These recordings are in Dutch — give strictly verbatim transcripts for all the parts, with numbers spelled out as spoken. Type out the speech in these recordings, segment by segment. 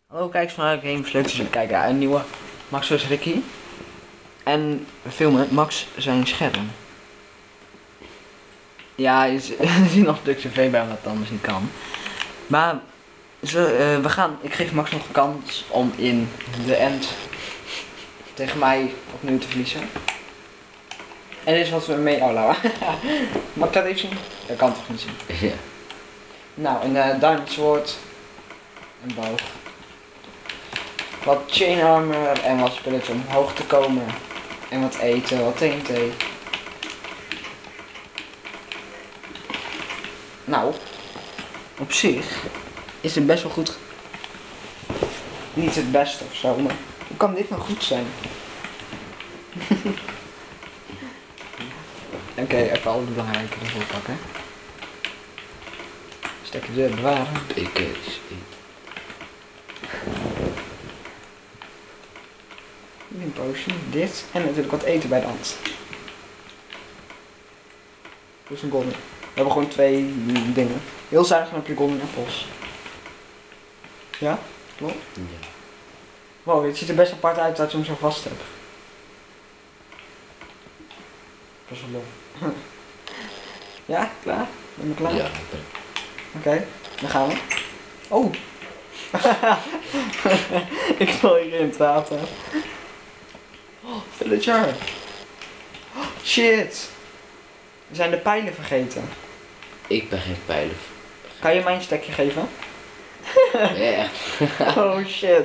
Hallo kijkers van Games, leuk dat jullie kijken naar een nieuwe Max versus. Ricky. En we filmen Max zijn scherm. Ja, je ziet nog een stuk tv bij omdat het anders niet kan. Maar ze, uh, we gaan, ik geef Max nog een kans om in de end tegen mij opnieuw te verliezen. En dit is wat we mee... Oh, Laura. Mag ik dat even zien? Dat kan toch niet zien? Ja. Nou, een uh, diamond sword. Een boog. Wat chain armor en wat spulletjes om hoog te komen. En wat eten, wat T N T. Nou, op zich is het best wel goed. Niet het beste of zo, maar hoe kan dit nou goed zijn? Oké, okay, even al het belangrijke ervoor pakken. Stekje deur bewaren. Ik uh, Een potion, dit en natuurlijk wat eten bij de hand. Dus een golden. We hebben gewoon twee dingen. Heel zuinig dan heb je golden appels. Ja? Klopt? Ja. Wow, het ziet er best apart uit dat je hem zo vast hebt. Dat is wel lol. Ja, klaar? Ben je klaar? Ja, ik ben. Oké, okay, dan gaan we. Oh! Ik val hier in het water. Oh, villager! Oh, shit! We zijn de pijlen vergeten. Ik ben geen pijler. Kan je mij een stekje geven? Ja, echt. Oh shit.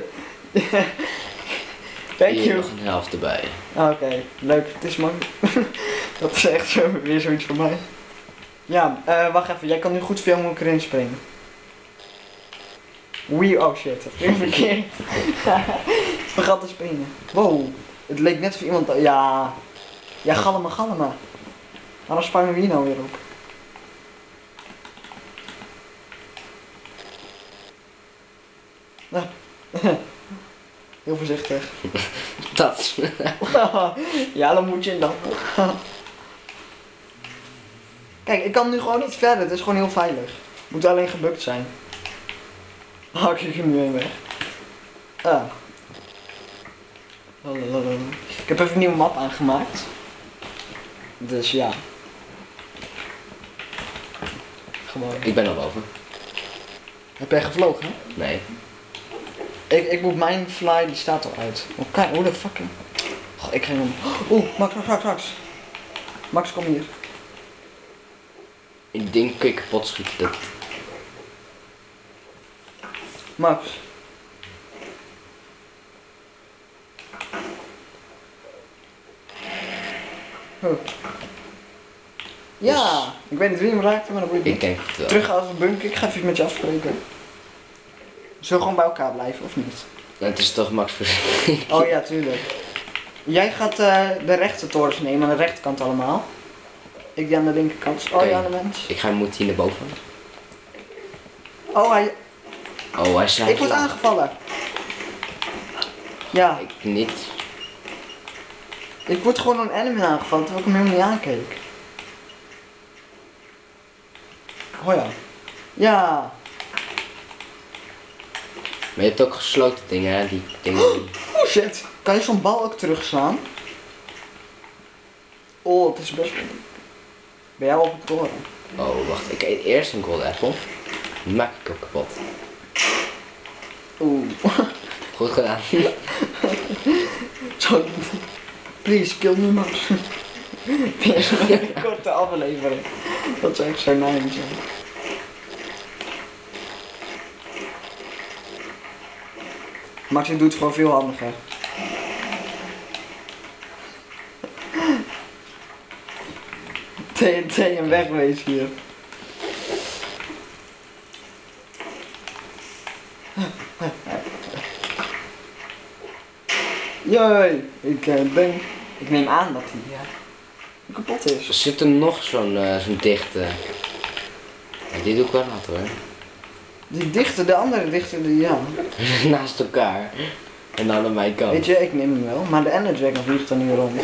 Thank Hier you. nog een helft erbij. Oké, okay, leuk. Het is mooi. Dat is echt zo, weer zoiets voor mij. Ja, uh, wacht even. Jij kan nu goed filmen hoe ik erin spring. Wee, oh shit. Dat ging verkeerd. Ik vergat te springen. Wow. Het leek net of iemand... Ja. Ja, galma, galma. Waarom springen we hier nou weer op? Heel voorzichtig. Dat. Ja, dan moet je dan. Kijk, ik kan nu gewoon niet verder. Het is gewoon heel veilig. Moet alleen gebukt zijn. Oh, ik er nu heen weg. Ah. Ik heb even een nieuwe map aangemaakt. Dus ja. Gewoon. Ik ben al boven. Heb jij gevlogen? Hè? Nee. Ik, ik moet mijn fly, die staat al uit. Oh, kijk, hoe de fucking. Goh, ik ging hem. Oeh, Max, Max, Max, Max. Max, kom hier. Ik denk kun je kapot schieten. Dat... Max. Huh. Ja, Dus... ik weet niet wie hem raakte, maar dat moet je Ik niet. denk het wel. Terug als een bunker, ik ga even met je afspreken. Zullen we gewoon bij elkaar blijven, of niet? Het is toch Max versus. Oh ja, tuurlijk. Jij gaat uh, de rechter torens nemen, aan de rechterkant allemaal. Ik die aan de linkerkant. Oh Okay. ja, de mens. Ik ga moet hier naar boven. Oh, hij... Oh, hij slaat. Ik word aangevallen. Ja, Ik niet. ik word gewoon door een enemy aangevallen terwijl ik hem helemaal niet aankeek. Oh ja. Ja. Maar je hebt ook gesloten dingen, hè? Die dingen. Oh shit. Kan je zo'n bal ook terugslaan? Oh, het is best wel... Ben jij al op het toren? Oh, wacht. Ik eet eerst een gold apple. Die maak ik ook kapot. Oeh. Goed gedaan. Zo. Please, kill me Max. Deze een korte aflevering. Dat is echt zo nice. Max, ik doe het gewoon veel handiger. T N T en wegwezen hier. Jee, ik uh, denk, ik neem aan dat hij uh, kapot is. Er zit er nog zo'n uh, zo'n dichte. Ja, die doe ik wel nat hoor. Die dichter, de andere dichter, die ja. Naast elkaar. En dan aan mijn kant. Weet je, ik neem hem wel, maar de Ender Dragon vliegt er nu rond.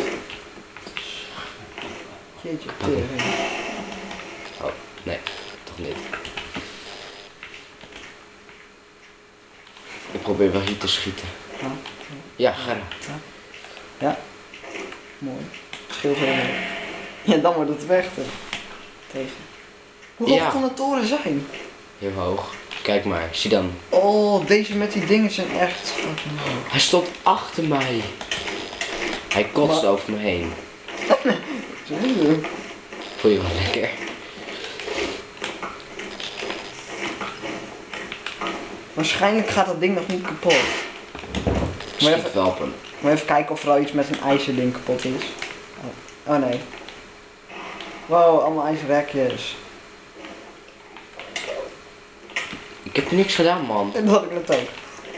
Jeetje, tering. Oh, nee, toch niet. Ik probeer wel hier te schieten. Ja. Ja, geraakt. Ja. Mooi. Scheelt heel mooi. Ja, dan wordt het weg te- tegen. Hoe hoog Ja. kan de toren zijn? Heel hoog. Kijk maar, zie dan. Oh, deze met die dingen zijn echt fucking hoog. Hij stond achter mij. Hij kotste Maar- over me heen. Zo. Vond je wel lekker? Waarschijnlijk gaat dat ding nog niet kapot. Schiet even- wel op hem. Maar even kijken of er al iets met een ijzerding kapot is. Oh, oh nee. Wow, allemaal ijzerwerkjes. Ik heb niks gedaan, man. En dat had ik net ook.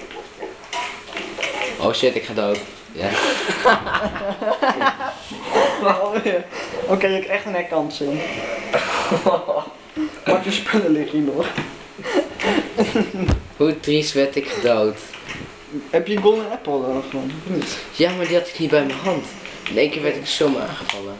Oh shit, ik ga dood. Ja. Oké, okay, je krijgt een herkansing. Maar je spullen liggen hier nog. Hoe triest werd ik gedood. Heb je een golden apple dan gevonden? Of niet? Ja, maar die had ik niet bij mijn hand. In één keer werd ik zomaar aangevallen.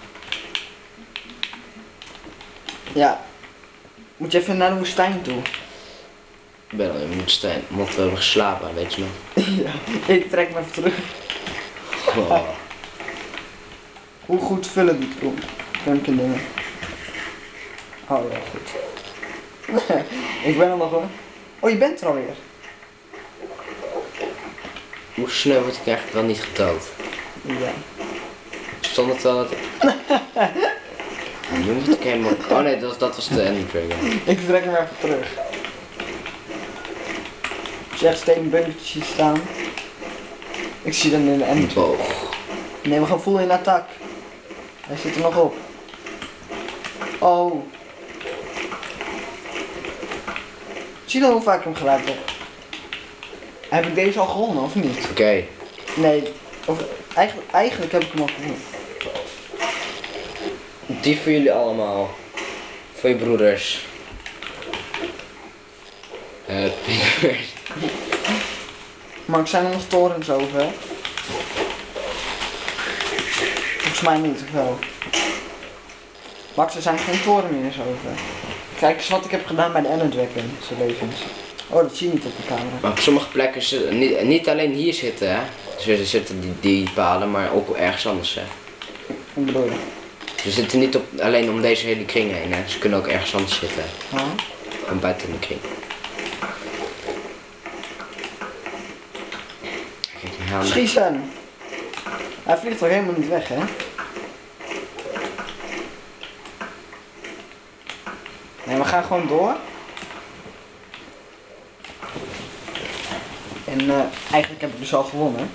Ja. Moet je even naar de woestijn toe. Ik ben al in mijn woestijn, want we hebben geslapen, weet je nog. Ja, ik trek me even terug. Oh. Hoe goed vullen die kroon? Pumpkin dingen. Oh ja, goed. Ik ben er nog hoor. Oh, je bent er alweer. Hoe snel word ik eigenlijk wel niet gedood? Ja. Stond het wel dat ik... Nu moet ik helemaal... Oh nee, dat, was- dat was de ending trigger. Ik trek hem even terug. Als je echt stenen bunkertjes ziet staan. Ik zie hem in de end. Boog. Nee, we gaan full in attack. Hij zit er nog op. Oh. Zie je dan hoe vaak ik hem geraakt heb? Heb ik deze al gewonnen of niet? Oké. Nee. Of, eigenlijk, eigenlijk heb ik hem al gewonnen. Die voor jullie allemaal. Voor je broeders. Happy birthday. Maar zijn er nog torens over? Volgens mij niet, of wel? Max, er zijn geen toren meer zo over. Kijk eens wat ik heb gedaan bij de Enderdragon, zijn levens. Oh, dat zie je niet op de camera. Maar op sommige plekken, zit- niet, niet alleen hier zitten hè. Ze zitten die, die palen, maar ook ergens anders hè. Hoe bedoel je? Ze zitten niet op, alleen om deze hele kring heen hè. Ze kunnen ook ergens anders zitten. Huh? Gewoon buiten de kring. Kijk, die halen. Schiessen! Hij vliegt toch helemaal niet weg, hè? Nee, we gaan gewoon door. En eh, eigenlijk heb ik dus al gewonnen.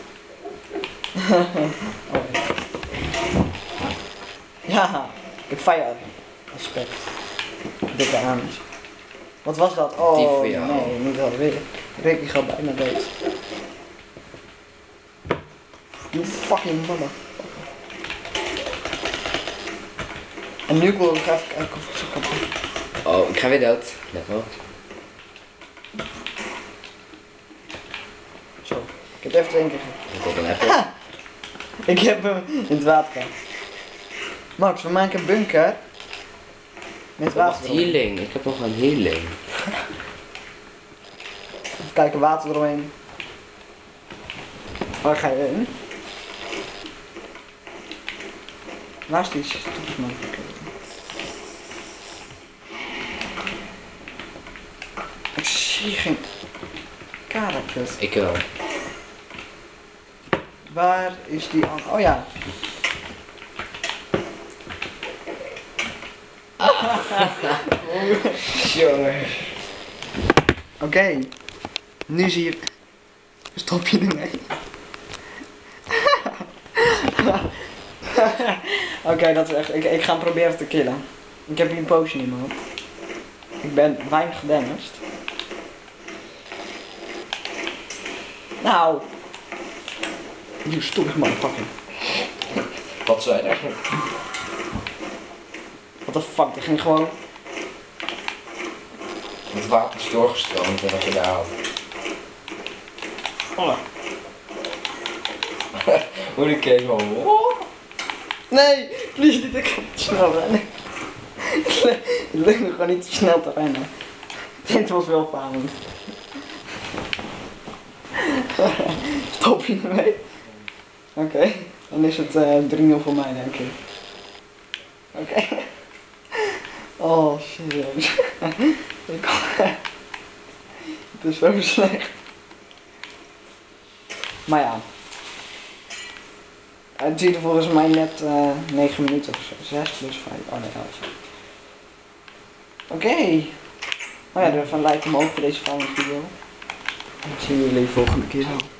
Oh, ja. Ja, ik heb fire aspect. Dikke aan. Wat was dat? Die Oh voor jou. nee, niet alweer. Ricky gaat bijna dood. You fucking mother. En nu wil ik even kijken of ik ze kan doen. Oh, ik ga weer dood. Let op. Zo, ik heb het even één keer gedaan. Let op een apple. Ik heb hem in het water gehad. Max, we maken een bunker. Met Oh, wacht, water eromheen. healing. Ik heb nog een healing. Even kijken, water eromheen. Waar ga je heen? Waar is die stofman? Ik zie geen karakters. Ik wel. Waar is die an- Oh ja. Jongen. Oké. Nu zie je. Stop je ermee. Oké, dat is echt. Ik, ik ga hem proberen te killen. Ik heb hier een potion in mijn hand. Ik ben weinig gedamaged. Nou. You stupid motherfucker. Wat zei er? What the fuck, die ging gewoon. Het water is doorgestroomd en wat je daar had. Oh. Hoe die keek gewoon. Nee, please niet, ik kan niet snel rennen. Het lukt me gewoon niet te snel te rennen. Dit was wel falend. Stop je ermee? Oké, okay. Dan is het uh, drie nul voor mij denk ik. Oké. Okay. Oh, serieus. Ik kan... Het is zo slecht. Maar ja. Het duurde volgens mij net uh, negen minuten of zo. zes plus vijf. Oh nee, elf. Oké. Okay. Nou ja, doe even een like omhoog voor deze volgende video. En dan zien we jullie volgende keer zo.